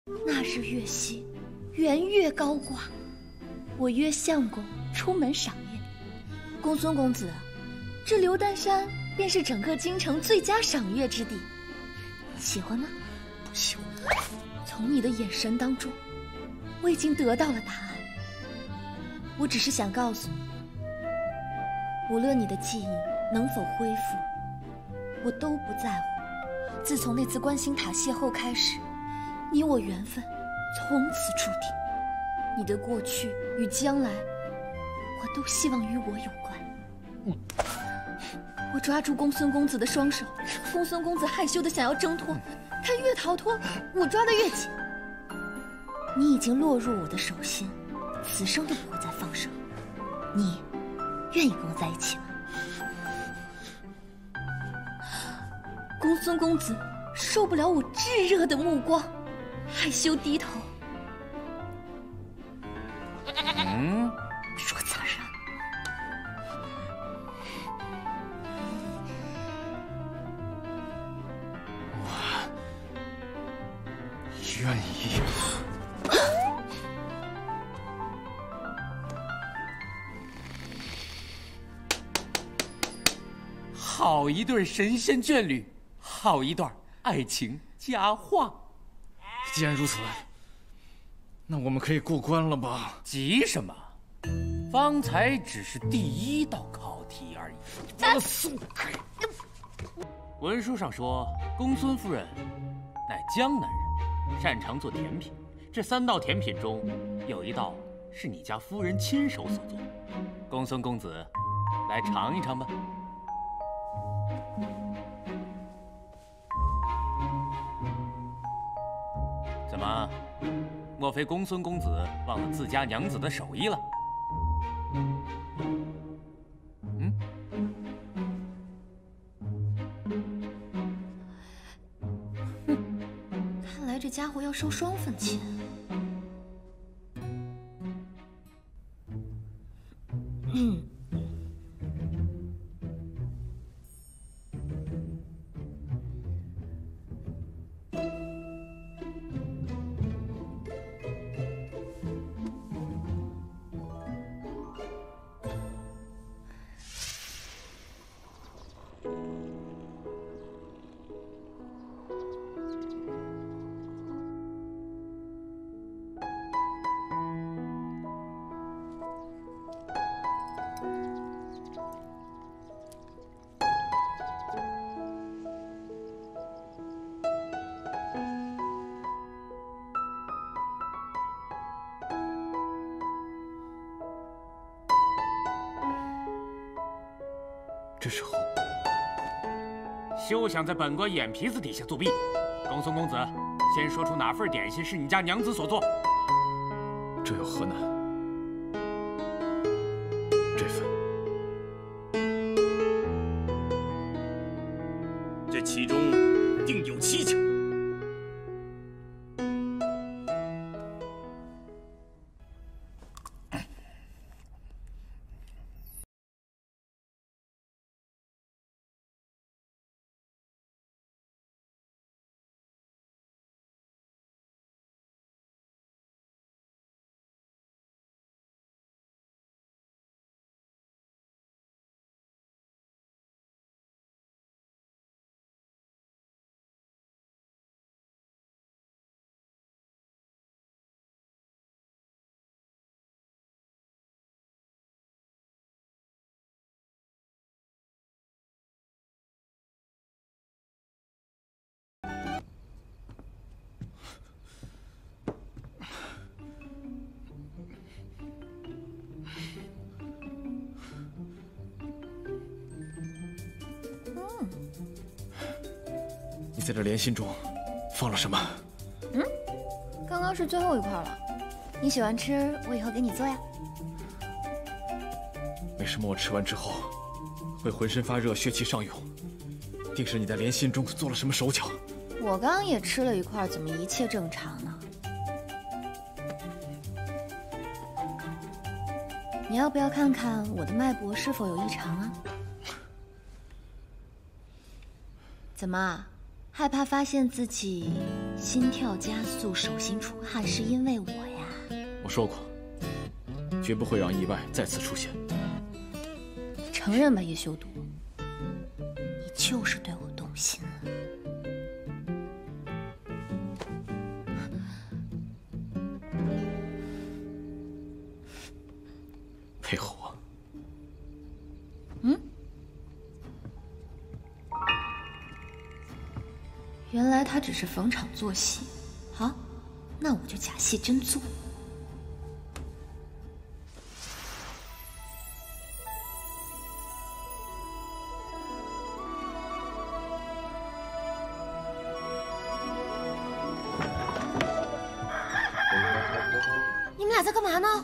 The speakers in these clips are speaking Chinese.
那日月夕，圆月高挂，我约相公出门赏月。公孙公子，这刘丹山便是整个京城最佳赏月之地，喜欢吗？ 不喜欢。 从你的眼神当中，我已经得到了答案。我只是想告诉你，无论你的记忆能否恢复，我都不在乎。自从那次观星塔邂逅开始，你我缘分从此注定。你的过去与将来，我都希望与我有关。我抓住公孙公子的双手，公孙公子害羞的想要挣脱，他越逃脱，我抓得越紧。你已经落入我的手心，此生都不会再放手。你愿意跟我在一起吗？公孙公子受不了我炙热的目光，害羞低头。说词儿啊！ 我愿意。 好一对神仙眷侣，好一段爱情佳话。 既然如此，那我们可以过关了吧？ 急什么？方才只是第一道考题而已。 把我松开！ 文书上说，公孙夫人乃江南人，擅长做甜品。这3道甜品中，有一道是你家夫人亲手所做。公孙公子，来尝一尝吧。怎么？莫非公孙公子忘了自家娘子的手艺了？ 看来这家伙要收双份钱。 这时候， 休想在本官眼皮子底下作弊！公孙公子，先说出哪份点心是你家娘子所做？ 这有何难？这份， 这其中定有蹊跷。 你在这莲心中放了什么？ 刚刚是最后一块了，你喜欢吃，我以后给你做呀。 为什么我吃完之后会浑身发热、血气上涌？定是你在莲心中做了什么手脚。 我刚刚也吃了一块，怎么一切正常呢？你要不要看看我的脉搏是否有异常啊？怎么， 害怕发现自己心跳加速、手心出汗是因为我呀。 我说过，绝不会让意外再次出现。 承认吧，叶修毒，你就是对我动心了。 配合我。 原来他只是逢场作戏，好，那我就假戏真做。你们俩在干嘛呢？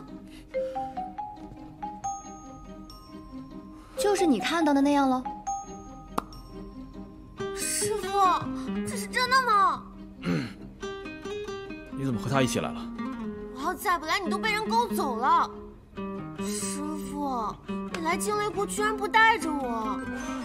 就是你看到的那样喽。 师傅，这是真的吗？ 你怎么和他一起来了？ 我要再不来，你都被人勾走了。师傅，你来惊雷国居然不带着我，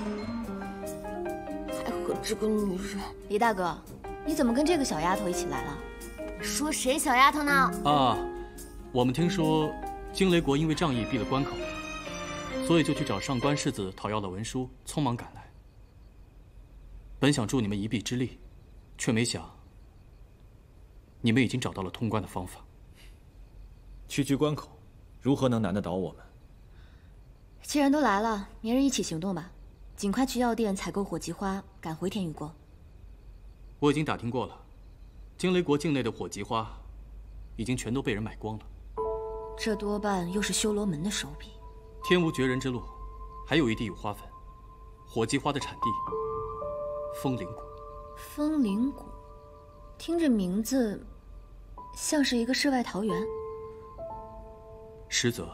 还和这个女人。 黎大哥，你怎么跟这个小丫头一起来了？ 说谁小丫头呢？ 啊，我们听说惊雷国因为仗义闭了关口，所以就去找上官世子讨要了文书，匆忙赶来。本想助你们一臂之力，却没想你们已经找到了通关的方法。 区区关口，如何能难得倒我们？ 既然都来了，明日一起行动吧，尽快去药店采购火棘花，赶回天宇国。 我已经打听过了，惊雷国境内的火棘花已经全都被人买光了。 这多半又是修罗门的手笔。 天无绝人之路，还有一地有花粉，火棘花的产地风铃谷。 风铃谷，听着名字像是一个世外桃源， 实则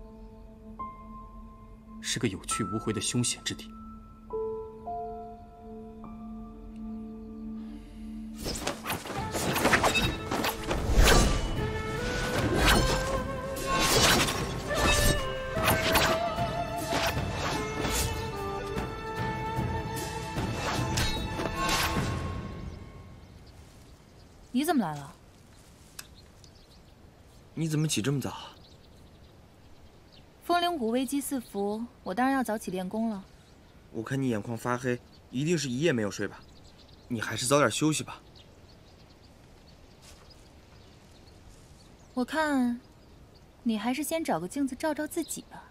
是个有去无回的凶险之地。 你怎么来了？ 你怎么起这么早？ 风铃谷危机四伏，我当然要早起练功了。 我看你眼眶发黑，一定是一夜没有睡吧？你还是早点休息吧。 我看，你还是先找个镜子照照自己吧。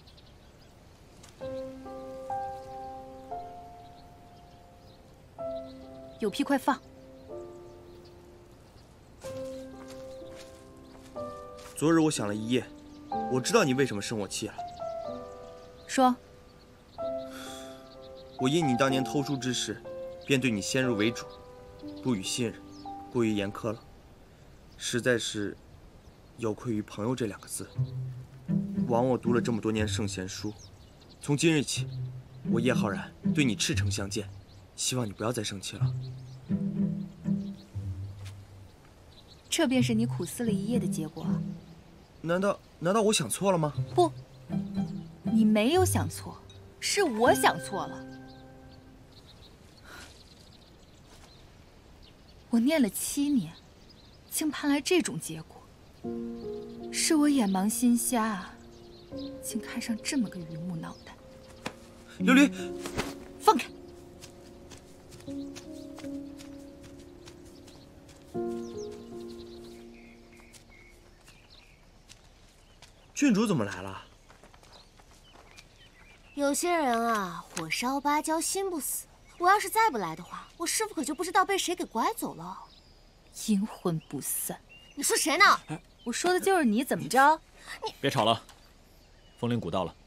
有屁快放！ 昨日我想了一夜，我知道你为什么生我气了。 说。 我因你当年偷书之事，便对你先入为主，不予信任，过于严苛了，实在是有愧于朋友这2个字。枉我读了这么多年圣贤书，从今日起，我叶浩然对你赤诚相见，希望你不要再生气了。 这便是你苦思了一夜的结果啊？ 难道我想错了吗？ 不，你没有想错，是我想错了。我念了7年，竟盼来这种结果，是我眼盲心瞎，竟看上这么个榆木脑袋。 琉璃， 放开！ 郡主怎么来了？ 有些人啊，火烧芭蕉心不死。我要是再不来的话，我师父可就不知道被谁给拐走了。 阴魂不散。 你说谁呢？ 我说的就是你，怎么着？ 别吵了，风铃谷到了。